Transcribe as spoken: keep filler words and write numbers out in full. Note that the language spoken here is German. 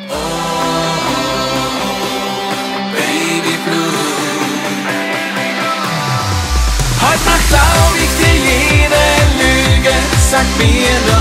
Baby Blue. Heute Nacht glaub ich dir jede Lüge, sag mir nur